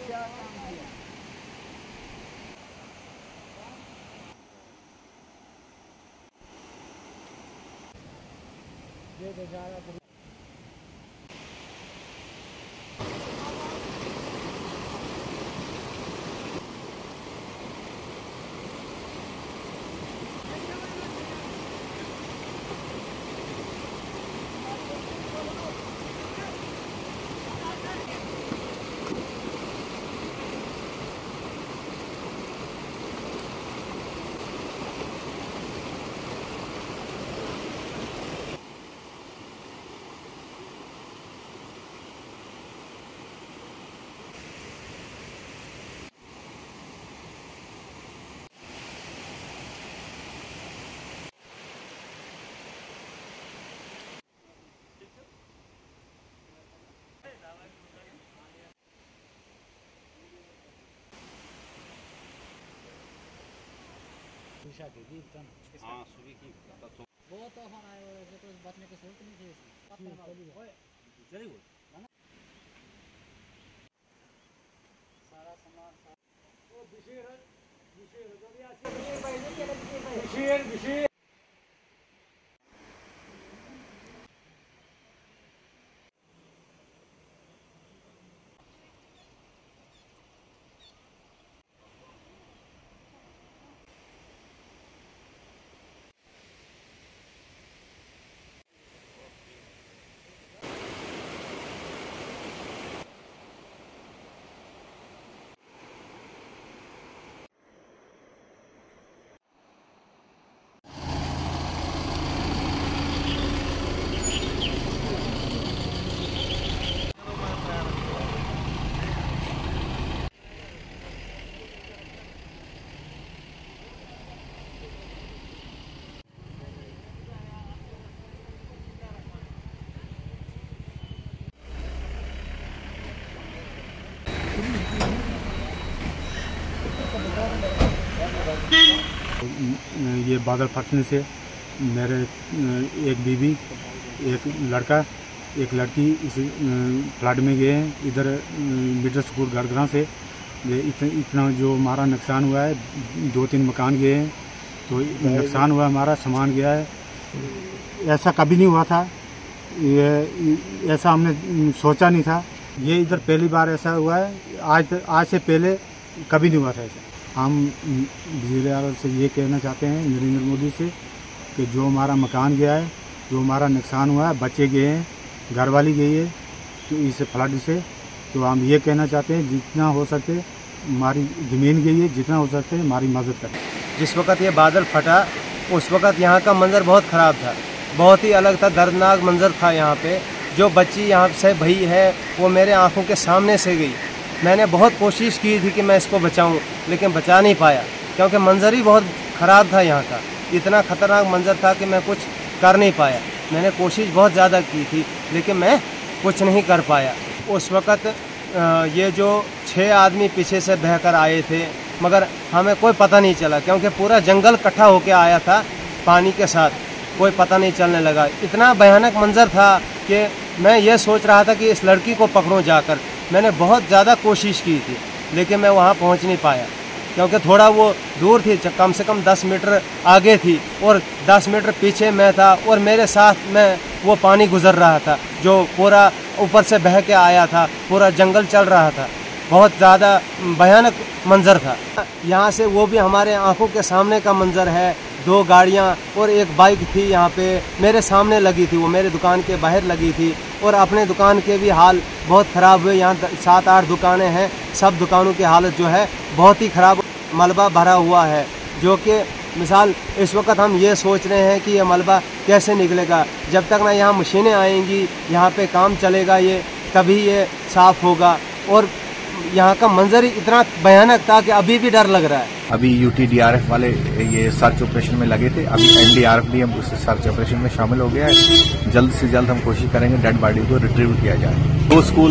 क्या काम किया? ये बेचारा की हाँ सुबह की बहुत तूफान आए और ऐसे तो बचने की सूरत नहीं थी इसमें। सारा सामान ये बादल फटने से मेरे एक बीवी, एक लड़का, एक लड़की इस फ्लड में गए हैं। इधर मिडल स्कूल गढ़ग्रां से इतना जो हमारा नुकसान हुआ है, 2-3 मकान गए हैं, तो नुकसान हुआ, हमारा सामान गया है। ऐसा कभी नहीं हुआ था, ये ऐसा हमने सोचा नहीं था। ये इधर पहली बार ऐसा हुआ है, आज से पहले कभी नहीं हुआ था ऐसा। हम वज़ीर आज़म से ये कहना चाहते हैं, नरेंद्र मोदी से, कि जो हमारा मकान गया है, जो हमारा नुकसान हुआ है, बच्चे गए हैं, घरवाली गई है तो इस फ्लड से, तो हम ये कहना चाहते हैं जितना हो सके हमारी ज़मीन गई है, जितना हो सके हमारी मदद करें। जिस वक्त ये बादल फटा उस वक्त यहाँ का मंजर बहुत ख़राब था, बहुत ही अलग था, दर्दनाक मंजर था। यहाँ पे जो बच्ची यहाँ से भई है वो मेरे आँखों के सामने से गई। मैंने बहुत कोशिश की थी कि मैं इसको बचाऊं, लेकिन बचा नहीं पाया, क्योंकि मंजर ही बहुत ख़राब था यहाँ का। इतना ख़तरनाक मंजर था कि मैं कुछ कर नहीं पाया। मैंने कोशिश बहुत ज़्यादा की थी, लेकिन मैं कुछ नहीं कर पाया। उस वक़्त ये जो 6 आदमी पीछे से बहकर आए थे, मगर हमें कोई पता नहीं चला, क्योंकि पूरा जंगल इकट्ठा होकर आया था पानी के साथ, कोई पता नहीं चलने लगा। इतना भयानक मंजर था कि मैं ये सोच रहा था कि इस लड़की को पकड़ूं जाकर। मैंने बहुत ज़्यादा कोशिश की थी, लेकिन मैं वहाँ पहुँच नहीं पाया, क्योंकि थोड़ा वो दूर थी, कम से कम 10 मीटर आगे थी और 10 मीटर पीछे मैं था, और मेरे साथ में वो पानी गुजर रहा था जो पूरा ऊपर से बह के आया था, पूरा जंगल चल रहा था। बहुत ज़्यादा भयानक मंजर था। यहाँ से वो भी हमारे आंखों के सामने का मंजर है। 2 गाड़ियाँ और एक बाइक थी यहाँ पे मेरे सामने लगी थी, वो मेरे दुकान के बाहर लगी थी, और अपने दुकान के भी हाल बहुत ख़राब हुए। यहाँ 7-8 दुकानें हैं, सब दुकानों की हालत जो है बहुत ही ख़राब, मलबा भरा हुआ है। जो कि मिसाल इस वक्त हम ये सोच रहे हैं कि ये मलबा कैसे निकलेगा। जब तक ना यहाँ मशीनें आएंगी, यहाँ पे काम चलेगा, ये तभी ये साफ़ होगा। और यहाँ का मंजर ही इतना भयानक था कि अभी भी डर लग रहा है। अभी UTDRF वाले ये सर्च ऑपरेशन में लगे थे, अभी NDRF भी हम उस सर्च ऑपरेशन में शामिल हो गया है। जल्द से जल्द हम कोशिश करेंगे डेड बॉडी को रिट्रीव किया जाए। 2 स्कूल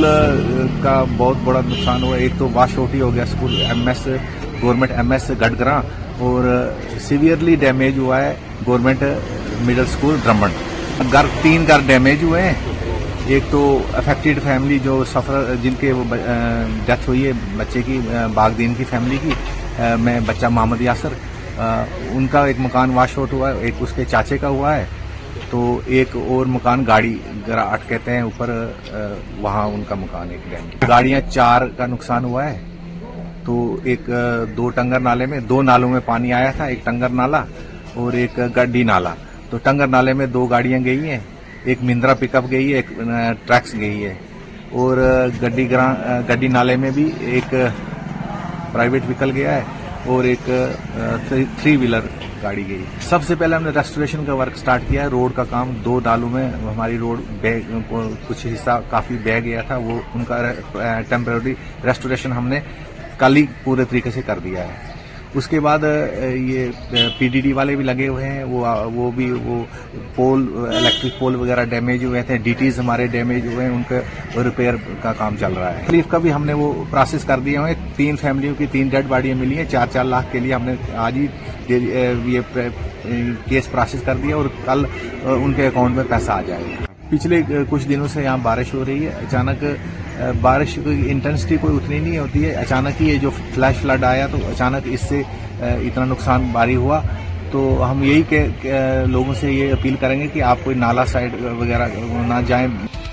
का बहुत बड़ा नुकसान हुआ। एक तो वाश आउट ही हो गया स्कूल गवर्नमेंट MS गढ़ग्रां, और सीवियरली डैमेज हुआ है गवर्नमेंट मिडिल स्कूल ड्रमंड। 3 घर डैमेज हुए हैं एक तो अफेक्टेड फैमिली जो सफर जिनके डेथ हुई है बच्चे की, बागदीन की फैमिली की, मैं बच्चा मोहम्मद यासर, उनका एक मकान वाश आउट हुआ है, एक उसके चाचे का हुआ है, तो एक और मकान गाड़ी गराट कहते हैं ऊपर, वहाँ उनका मकान एक डैम। गाड़ियां 4 का नुकसान हुआ है। तो एक 2 टंगर नाले में, 2 नालों में पानी आया था, एक टंगर नाला और एक गड्डी नाला। तो टंगर नाले में 2 गाड़ियां गई हैं, एक महिंद्रा पिकअप गई है, एक ट्रैक्स गई है, और गड्डी नाले में भी एक प्राइवेट व्हीकल गया है और एक 3 व्हीलर गाड़ी गई। सबसे पहले हमने रेस्टोरेशन का वर्क स्टार्ट किया है। रोड का काम 2 नालों में हमारी रोड कुछ हिस्सा काफी बह गया था, वो उनका टेम्पररी रेस्टोरेशन हमने कल ही पूरे तरीके से कर दिया है। उसके बाद ये पीडीडी वाले भी लगे हुए हैं, वो पोल, इलेक्ट्रिक पोल वगैरह डैमेज हुए थे, डीटीज हमारे डैमेज हुए हैं, उनका रिपेयर का काम चल रहा है। तकलीफ का भी हमने वो प्रोसेस कर दिए हुए। 3 फैमिलियों की 3 डेड बॉडियां मिली हैं। 4-4 लाख के लिए हमने आज ही ये केस प्रोसेस कर दिया और कल उनके अकाउंट में पैसा आ जाएगा। पिछले कुछ दिनों से यहाँ बारिश हो रही है। अचानक बारिश की इंटेंसिटी कोई उतनी नहीं होती है, अचानक ही ये जो फ्लैश फ्लड आया तो अचानक इससे इतना नुकसान भारी हुआ। तो हम यही लोगों से ये अपील करेंगे कि आप कोई नाला साइड वगैरह ना जाएं।